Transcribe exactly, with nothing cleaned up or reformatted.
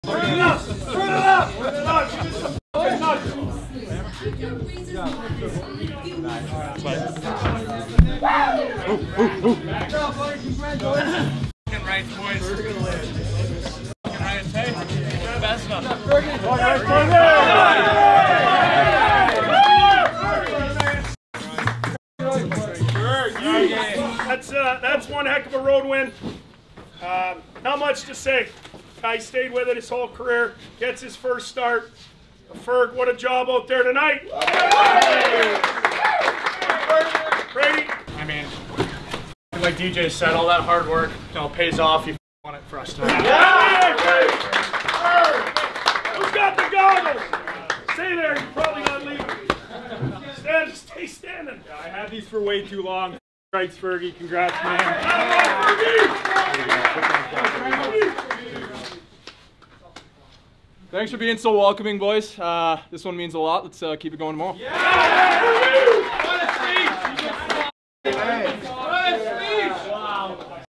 Turn it up! Turn it up! Turn it up! Fucking right, boys. Fucking right, hey. Best enough. That's uh, that's one heck of a road win. Uh, not much to say. Guy stayed with it his whole career. Gets his first start. Ferg, what a job out there tonight. Brady. I mean, like D J said, all that hard work, you know, pays off. You won it for us tonight. Yeah, who's got the goggles? Stay there. You're probably not leaving. Stand, stay standing. I had these for way too long. Right, Fergie. Congrats, man. Thanks for being so welcoming, boys. Uh, this one means a lot. Let's uh, keep it going tomorrow. Yeah!